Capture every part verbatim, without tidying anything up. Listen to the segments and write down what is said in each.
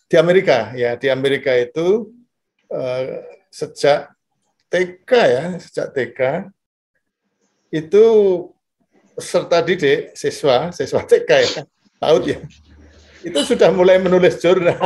di Amerika ya, di Amerika itu uh, sejak T K ya, sejak T K itu peserta didik siswa, siswa T K ya, PAUD ya, itu sudah mulai menulis jurnal.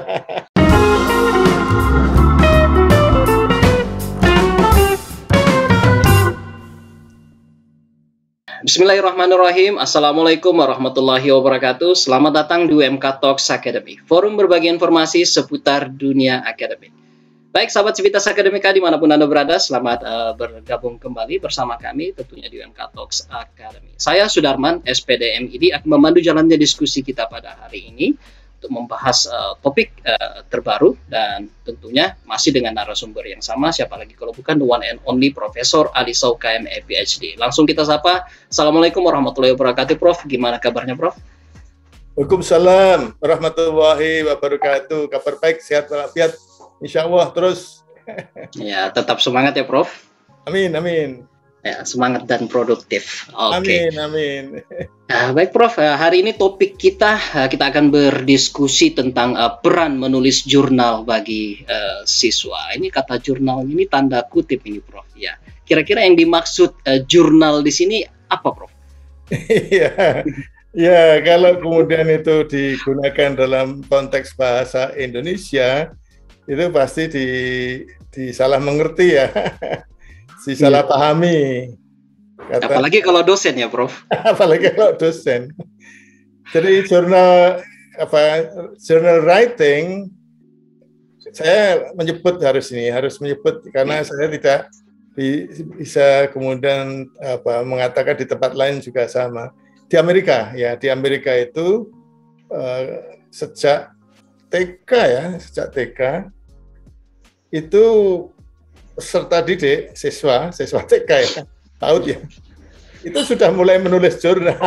Bismillahirrahmanirrahim. Assalamualaikum warahmatullahi wabarakatuh. Selamat datang di U M K Talks Academy, forum berbagi informasi seputar dunia akademik. Baik, sahabat Civitas Akademika dimanapun Anda berada, selamat uh, bergabung kembali bersama kami tentunya di U M K Talks Academy. Saya Sudarman, S P D M I D, akan memandu jalannya diskusi kita pada hari ini untuk membahas uh, topik uh, terbaru dan tentunya masih dengan narasumber yang sama, siapa lagi kalau bukan the one and only Profesor Ali Sauka M A P H D. Langsung kita sapa. Assalamualaikum warahmatullahi wabarakatuh, Prof. Gimana kabarnya, Prof? Waalaikumsalam warahmatullahi wabarakatuh. Kabar baik, sehat walafiat, insya Allah terus. Ya, tetap semangat ya, Prof. Amin, amin. Ya, semangat dan produktif. Oke. Okay. Amin, amin. Nah, baik, Prof. Hari ini topik kita kita akan berdiskusi tentang uh, peran menulis jurnal bagi uh, siswa. Ini kata jurnal ini tanda kutip ini, Prof. Ya, kira-kira yang dimaksud uh, jurnal di sini apa, Prof? Iya, ya kalau kemudian itu digunakan dalam konteks bahasa Indonesia, itu pasti di disalah mengerti ya. Disalah pahami. Kata, apalagi kalau dosen ya, Prof. Apalagi kalau dosen. Jadi jurnal apa journal writing, saya menyebut harus ini harus menyebut karena saya tidak bi, bisa kemudian apa mengatakan di tempat lain juga sama. Di Amerika ya, di Amerika itu uh, sejak T K ya, sejak T K itu peserta didik siswa, siswa T K ya, PAUD ya, itu sudah mulai menulis jurnal.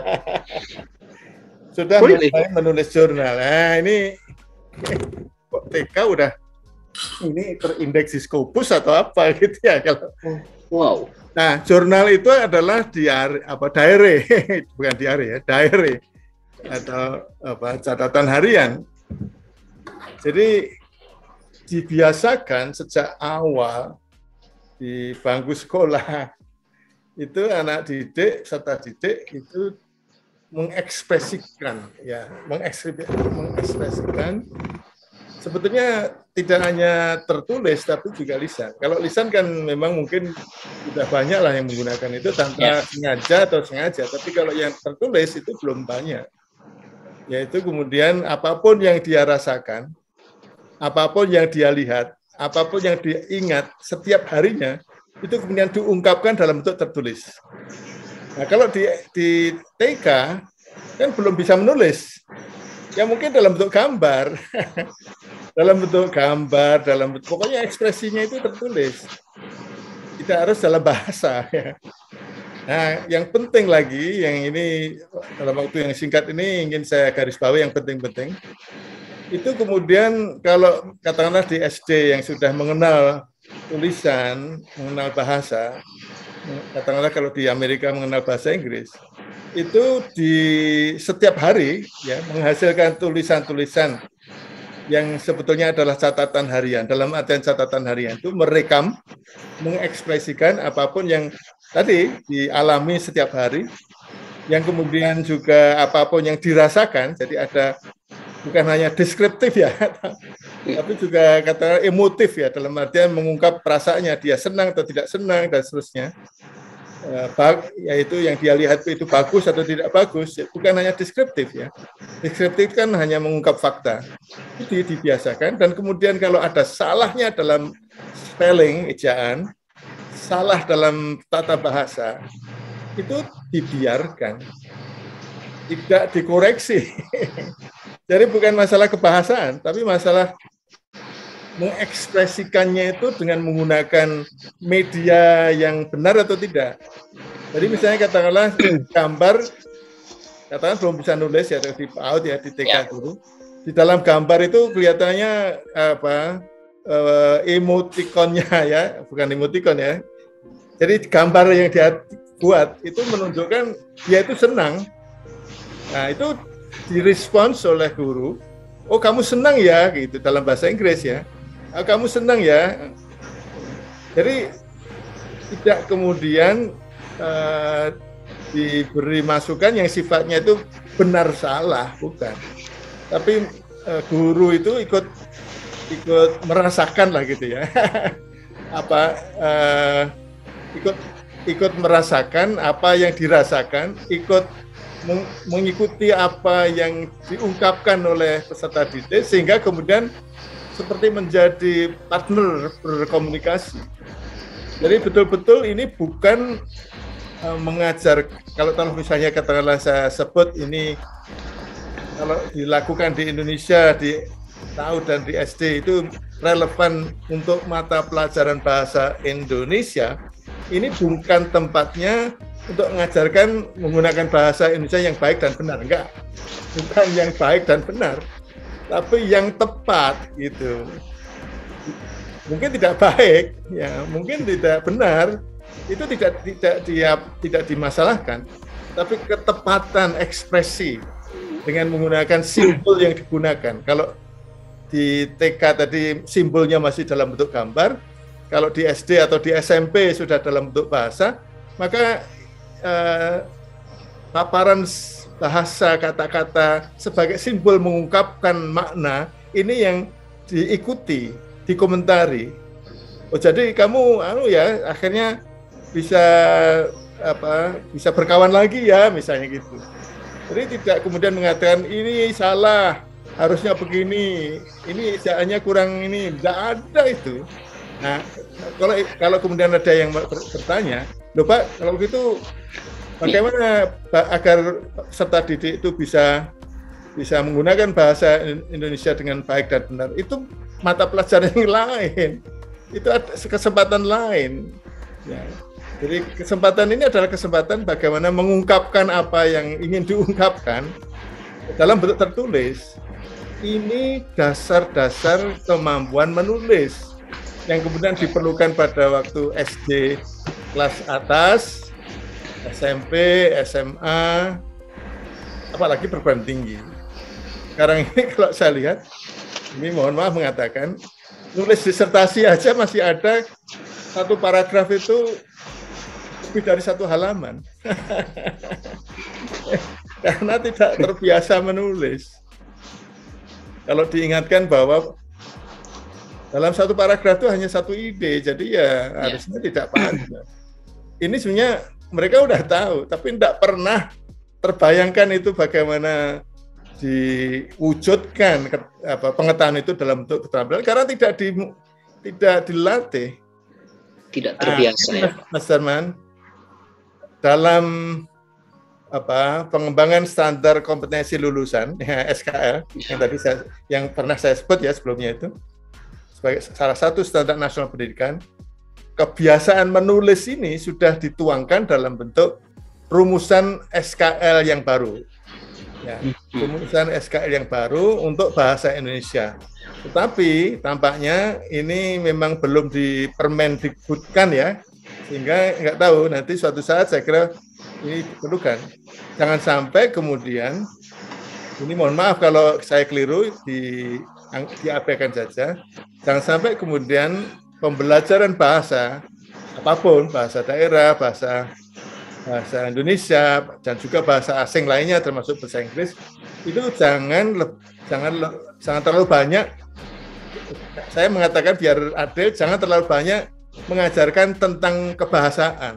Sudah really? mulai menulis jurnal. Nah ini kok T K udah ini terindeks di Scopus atau apa gitu ya kalau. Wow. Nah jurnal itu adalah diari apa diary, bukan diary ya, diary atau apa catatan harian. Jadi dibiasakan sejak awal di bangku sekolah itu anak didik serta didik itu mengekspresikan ya mengekspresikan sebetulnya tidak hanya tertulis tapi juga lisan. Kalau lisan kan memang mungkin sudah banyak lah yang menggunakan itu tanpa yeah. sengaja atau sengaja, tapi kalau yang tertulis itu belum banyak. Yaitu kemudian apapun yang dia rasakan, apapun yang dia lihat, apapun yang dia ingat setiap harinya, itu kemudian diungkapkan dalam bentuk tertulis. Nah, kalau di, di T K, kan belum bisa menulis. Ya mungkin dalam bentuk gambar. dalam bentuk gambar, dalam bentuk, pokoknya ekspresinya itu tertulis. Tidak harus dalam bahasa. Nah, yang penting lagi, yang ini dalam waktu yang singkat ini ingin saya garis bawahi yang penting-penting, itu kemudian kalau katakanlah di S D yang sudah mengenal tulisan, mengenal bahasa, katakanlah kalau di Amerika mengenal bahasa Inggris, itu di setiap hari ya menghasilkan tulisan-tulisan yang sebetulnya adalah catatan harian. Dalam artian catatan harian itu merekam, mengekspresikan apapun yang tadi dialami setiap hari, yang kemudian juga apapun yang dirasakan, jadi ada bukan hanya deskriptif ya, tapi juga kata emotif ya, dalam artian mengungkap perasaannya, dia senang atau tidak senang dan seterusnya. Yaitu yang dia lihat itu bagus atau tidak bagus, bukan hanya deskriptif ya. Deskriptif kan hanya mengungkap fakta. Itu dibiasakan dan kemudian kalau ada salahnya dalam spelling, ejaan, salah dalam tata bahasa, itu dibiarkan, tidak dikoreksi. Jadi bukan masalah kebahasaan, tapi masalah mengekspresikannya itu dengan menggunakan media yang benar atau tidak. Jadi misalnya katakanlah gambar, katakan belum bisa nulis ya di PAUD ya di T K dulu. Di dalam gambar itu kelihatannya apa uh, emotikonnya ya, bukan emotikon ya. Jadi gambar yang dia buat itu menunjukkan dia itu senang. Nah itu direspons oleh guru oh kamu senang ya, gitu dalam bahasa Inggris ya. Oh, kamu senang ya. Jadi tidak kemudian uh, diberi masukan yang sifatnya itu benar salah, bukan. Tapi uh, guru itu ikut ikut merasakan lah gitu ya. apa uh, ikut ikut merasakan apa yang dirasakan, ikut meng mengikuti apa yang diungkapkan oleh peserta didik, sehingga kemudian seperti menjadi partner berkomunikasi. Jadi betul-betul ini bukan uh, mengajar, kalau kalau misalnya katakanlah saya sebut ini, kalau dilakukan di Indonesia di T A U D dan di S D itu relevan untuk mata pelajaran bahasa Indonesia, ini bukan tempatnya untuk mengajarkan menggunakan bahasa Indonesia yang baik dan benar, enggak. Bukan yang baik dan benar, tapi yang tepat gitu. Mungkin tidak baik, ya, mungkin tidak benar, itu tidak tidak dia tidak dimasalahkan, tapi ketepatan ekspresi dengan menggunakan simbol yang digunakan. Kalau di T K tadi simbolnya masih dalam bentuk gambar, kalau di S D atau di S M P sudah dalam bentuk bahasa, maka eh, paparan bahasa kata-kata sebagai simbol mengungkapkan makna ini yang diikuti, dikomentari. Oh jadi kamu anu ya akhirnya bisa apa bisa berkawan lagi ya misalnya gitu. Jadi tidak kemudian mengatakan ini salah, harusnya begini, ini jaannya kurang ini, tidak ada itu. Nah, kalau kalau kemudian ada yang bertanya, loh Pak, kalau begitu bagaimana agar peserta didik itu bisa bisa menggunakan bahasa Indonesia dengan baik dan benar? Itu mata pelajaran yang lain, itu ada kesempatan lain. Ya. Jadi kesempatan ini adalah kesempatan bagaimana mengungkapkan apa yang ingin diungkapkan dalam bentuk tertulis. Ini dasar-dasar kemampuan menulis yang kemudian diperlukan pada waktu S D kelas atas, S M P, S M A, apalagi perguruan tinggi. Sekarang ini kalau saya lihat, ini mohon maaf mengatakan, nulis disertasi aja masih ada satu paragraf itu lebih dari satu halaman. Karena tidak terbiasa menulis. Kalau diingatkan bahwa dalam satu paragraf itu hanya satu ide, jadi ya harusnya ya. Tidak panjang. Ini sebenarnya mereka udah tahu, tapi tidak pernah terbayangkan itu bagaimana diwujudkan apa, pengetahuan itu dalam bentuk keterampilan karena tidak di, tidak dilatih. Tidak terbiasa nah, ya. Mas Darman, dalam apa pengembangan standar kompetensi lulusan ya, S K L yang tadi saya yang pernah saya sebut ya sebelumnya itu sebagai salah satu standar nasional pendidikan, kebiasaan menulis ini sudah dituangkan dalam bentuk rumusan S K L yang baru ya, rumusan S K L yang baru untuk bahasa Indonesia. Tetapi tampaknya ini memang belum dipermendikbudkan ya, sehingga nggak tahu nanti suatu saat saya kira ini diperlukan. Jangan sampai kemudian, ini mohon maaf kalau saya keliru, di, diabaikan saja, jangan sampai kemudian pembelajaran bahasa, apapun, bahasa daerah, bahasa bahasa Indonesia, dan juga bahasa asing lainnya, termasuk bahasa Inggris, itu jangan, jangan, jangan terlalu banyak, saya mengatakan biar adil, jangan terlalu banyak mengajarkan tentang kebahasaan,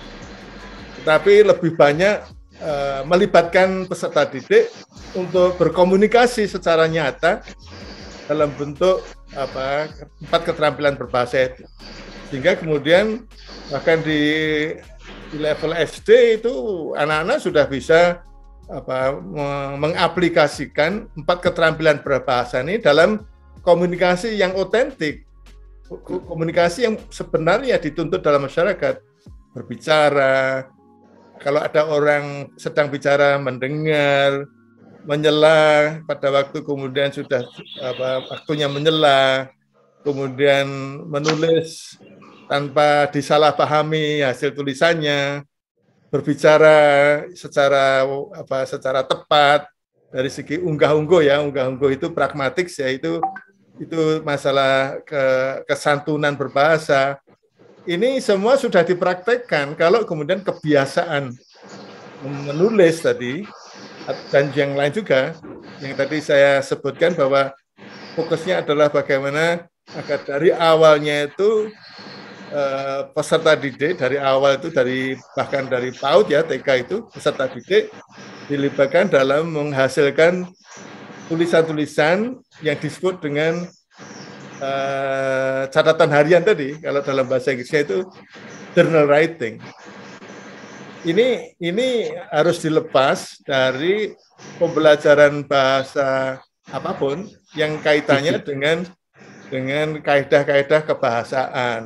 tetapi lebih banyak uh, melibatkan peserta didik untuk berkomunikasi secara nyata dalam bentuk apa empat keterampilan berbahasa itu, sehingga kemudian bahkan di, di level S D itu anak-anak sudah bisa apa mengaplikasikan empat keterampilan berbahasa ini dalam komunikasi yang otentik, komunikasi yang sebenarnya dituntut dalam masyarakat, berbicara. Kalau ada orang sedang bicara mendengar, menyela pada waktu kemudian sudah apa, waktunya menyela, kemudian menulis tanpa disalahpahami hasil tulisannya, berbicara secara apa secara tepat, dari segi unggah-ungguh ya, unggah-ungguh itu pragmatik ya, itu itu masalah ke, kesantunan berbahasa. Ini semua sudah dipraktekkan. Kalau kemudian kebiasaan menulis tadi dan yang lain juga, yang tadi saya sebutkan bahwa fokusnya adalah bagaimana agar dari awalnya itu eh, peserta didik dari awal itu dari bahkan dari PAUD ya T K itu peserta didik dilibatkan dalam menghasilkan tulisan-tulisan yang disebut dengan uh, catatan harian tadi, kalau dalam bahasa Inggrisnya itu journal writing. Ini ini harus dilepas dari pembelajaran bahasa apapun yang kaitannya dengan dengan kaidah-kaidah kebahasaan.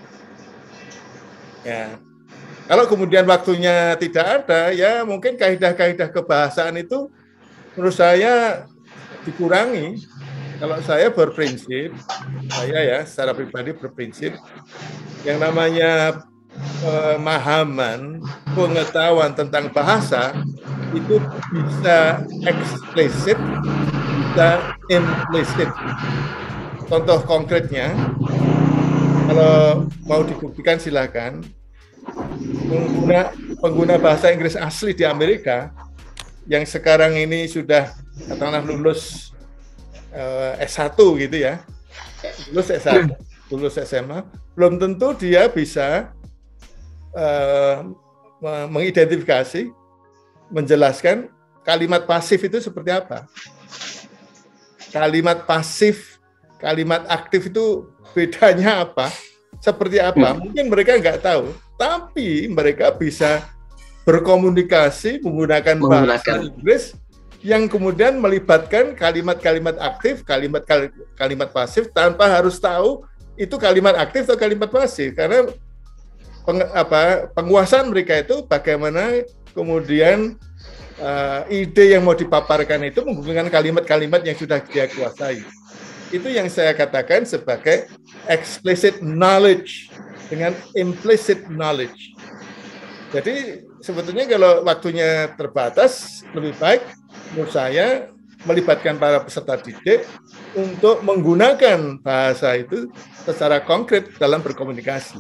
Ya. Kalau kemudian waktunya tidak ada, ya mungkin kaidah-kaidah kebahasaan itu menurut saya dikurangi. Kalau saya berprinsip, saya ya secara pribadi berprinsip, yang namanya pemahaman, pengetahuan tentang bahasa itu bisa eksplisit, bisa implisit. Contoh konkretnya, kalau mau dibuktikan silakan. Pengguna, pengguna bahasa Inggris asli di Amerika yang sekarang ini sudah katakanlah lulus uh, S satu gitu ya, lulus S satu, lulus S M A, belum tentu dia bisa uh, mengidentifikasi, menjelaskan kalimat pasif itu seperti apa. Kalimat pasif, kalimat aktif itu bedanya apa, seperti apa, mungkin mereka nggak tahu. Tapi mereka bisa berkomunikasi menggunakan, menggunakan bahasa Inggris yang kemudian melibatkan kalimat-kalimat aktif, kalimat kalimat pasif tanpa harus tahu itu kalimat aktif atau kalimat pasif. Karena peng, apa, penguasaan mereka itu bagaimana kemudian uh, ide yang mau dipaparkan itu menggunakan kalimat-kalimat yang sudah dia kuasai. Itu yang saya katakan sebagai explicit knowledge dengan implicit knowledge. Jadi sebetulnya kalau waktunya terbatas, lebih baik menurut saya melibatkan para peserta didik untuk menggunakan bahasa itu secara konkret dalam berkomunikasi.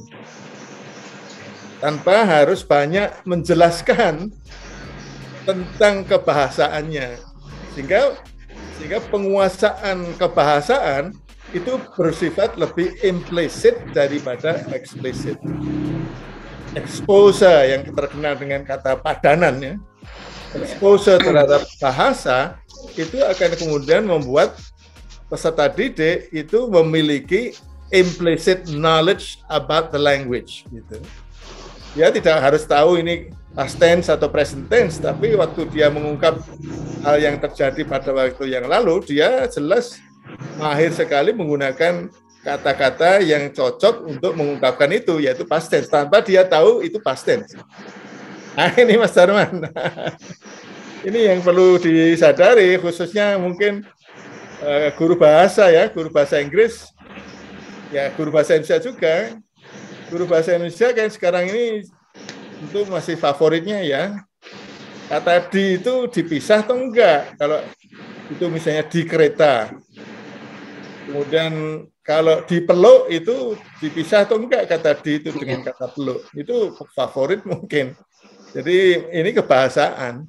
Tanpa harus banyak menjelaskan tentang kebahasaannya. Sehingga sehingga penguasaan kebahasaan itu bersifat lebih implisit daripada eksplisit. Exposure yang terkenal dengan kata padanan ya, exposure terhadap bahasa itu akan kemudian membuat peserta didik itu memiliki implicit knowledge about the language gitu. Dia tidak harus tahu ini past tense atau present tense, tapi waktu dia mengungkap hal yang terjadi pada waktu yang lalu, dia jelas mahir sekali menggunakan kata-kata yang cocok untuk mengungkapkan itu, yaitu past tense, tanpa dia tahu itu past tense. Nah ini Mas Darman, ini yang perlu disadari, khususnya mungkin uh, guru bahasa ya, guru bahasa Inggris, ya guru bahasa Indonesia juga. Guru bahasa Indonesia kan sekarang ini itu masih favoritnya ya, kata di itu dipisah atau enggak, kalau itu misalnya di kereta. Kemudian kalau dipeluk itu dipisah atau enggak kata di itu dengan kata peluk. Itu favorit mungkin. Jadi ini kebahasaan.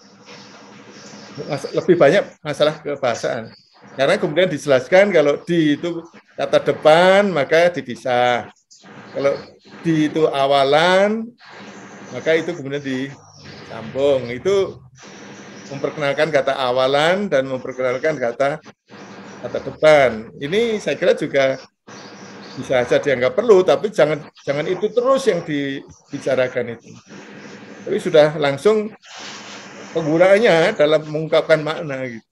Lebih banyak masalah kebahasaan. Karena kemudian dijelaskan kalau di itu kata depan maka dipisah. Kalau di itu awalan maka itu kemudian disambung. Itu memperkenalkan kata awalan dan memperkenalkan kata kata depan. Ini saya kira juga bisa saja dianggap perlu, tapi jangan jangan itu terus yang dibicarakan itu. Tapi sudah langsung penggunaannya dalam mengungkapkan makna gitu.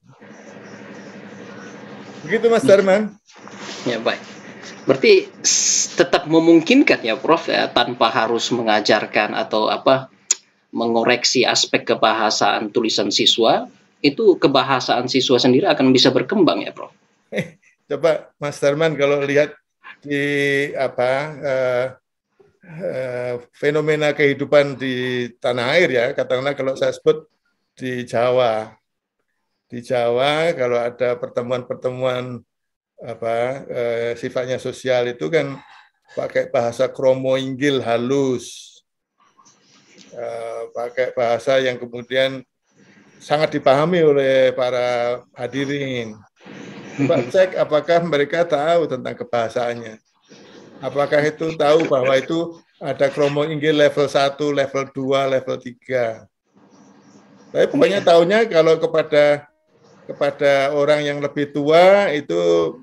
Begitu Mas Darman. Ya baik. Berarti tetap memungkinkan ya Prof ya, tanpa harus mengajarkan atau apa mengoreksi aspek kebahasaan tulisan siswa, itu kebahasaan siswa sendiri akan bisa berkembang ya Prof. Eh, coba Mas Darman kalau lihat di apa uh, uh, fenomena kehidupan di tanah air ya, katakanlah kalau saya sebut di Jawa, di Jawa kalau ada pertemuan-pertemuan apa eh, sifatnya sosial itu kan pakai bahasa kromo inggil halus, eh, pakai bahasa yang kemudian sangat dipahami oleh para hadirin. Coba cek apakah mereka tahu tentang kebahasaannya. Apakah itu tahu bahwa itu ada kromo inggil level satu, level dua, level tiga. Tapi pokoknya tahunya kalau kepada kepada orang yang lebih tua itu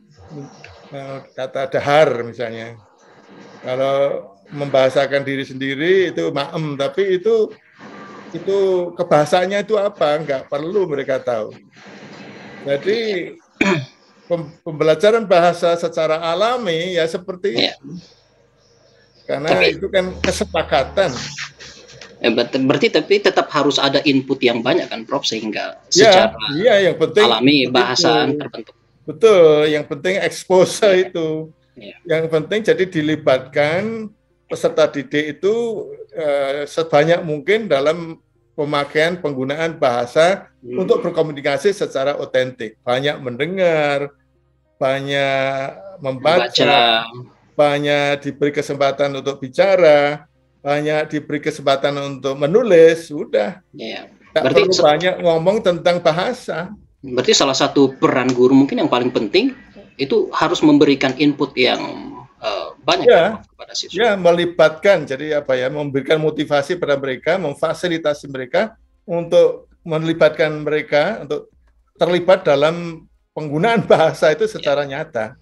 kata dahar misalnya. Kalau membahasakan diri sendiri itu maem, tapi itu itu kebahasaannya itu apa? Enggak perlu mereka tahu. Jadi pembelajaran bahasa secara alami ya seperti ya. itu. Karena Tapi, itu kan kesepakatan. Ya, berarti tapi tetap harus ada input yang banyak kan, Prof, sehingga ya, secara iya, yang penting alami bahasaan terbentuk. Betul, yang penting expose ya. itu. Ya. Yang penting jadi dilibatkan peserta didik itu eh, sebanyak mungkin dalam pemakaian penggunaan bahasa hmm. untuk berkomunikasi secara otentik. Banyak mendengar, banyak membaca, Baca. banyak diberi kesempatan untuk bicara, banyak diberi kesempatan untuk menulis, sudah. Ya. Tak Berarti perlu banyak ngomong tentang bahasa. Berarti salah satu peran guru mungkin yang paling penting itu harus memberikan input yang uh, banyak ya, kepada siswa. Ya, melibatkan, jadi apa ya, memberikan motivasi pada mereka, memfasilitasi mereka untuk melibatkan mereka untuk terlibat dalam penggunaan bahasa itu secara ya. nyata.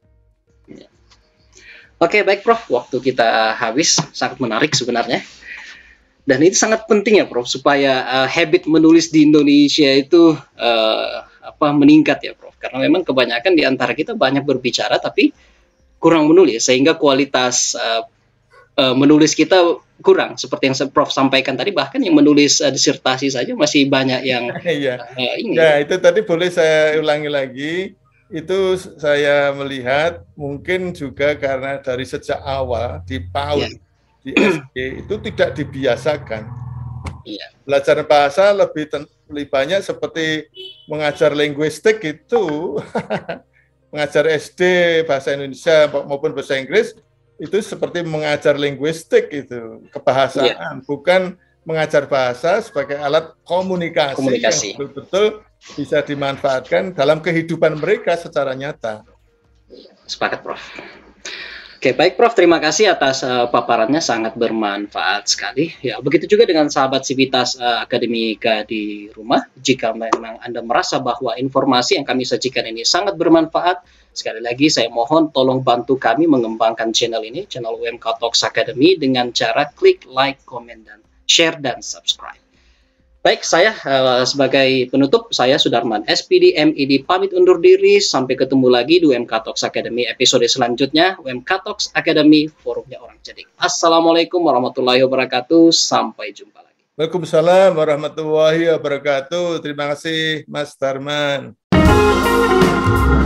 Ya. Oke, baik Prof, waktu kita habis, sangat menarik sebenarnya. Dan itu sangat penting ya Prof, supaya uh, habit menulis di Indonesia itu uh, apa meningkat ya Prof. Karena memang kebanyakan di antara kita banyak berbicara tapi kurang menulis, sehingga kualitas uh, uh, menulis kita kurang. Seperti yang Prof sampaikan tadi, bahkan yang menulis uh, disertasi saja masih banyak yang Iya. uh, ini. Ya, itu tadi boleh saya ulangi lagi. Itu saya melihat mungkin juga karena dari sejak awal di PAUD, ya. di S D itu tidak dibiasakan. Iya. Belajar bahasa lebih, lebih banyak seperti mengajar linguistik itu, mengajar S D bahasa Indonesia maupun bahasa Inggris itu seperti mengajar linguistik itu, kebahasaan, iya. bukan mengajar bahasa sebagai alat komunikasi, komunikasi. yang betul-betul bisa dimanfaatkan dalam kehidupan mereka secara nyata. Sepakat, Prof. Oke, baik Prof, terima kasih atas uh, paparannya, sangat bermanfaat sekali. Ya, begitu juga dengan sahabat Civitas uh, Akademika di rumah. Jika memang Anda merasa bahwa informasi yang kami sajikan ini sangat bermanfaat, sekali lagi saya mohon tolong bantu kami mengembangkan channel ini, channel U M K Talks Academy, dengan cara klik like, comment, dan share, dan subscribe. Baik, saya uh, sebagai penutup, saya Sudarman S P D M I D pamit undur diri. Sampai ketemu lagi di U M K Talks Academy episode selanjutnya. U M K Talks Academy, forumnya orang cerdik. Assalamualaikum warahmatullahi wabarakatuh. Sampai jumpa lagi. Waalaikumsalam warahmatullahi wabarakatuh. Terima kasih Mas Darman.